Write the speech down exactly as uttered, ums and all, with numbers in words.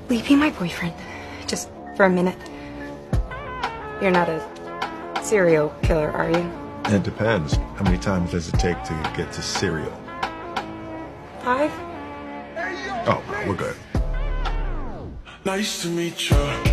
Will you be my boyfriend? Just for a minute. You're not a serial killer, are you? It depends. How many times does it take to get to serial? Five? Oh, we're good. Nice to meet you.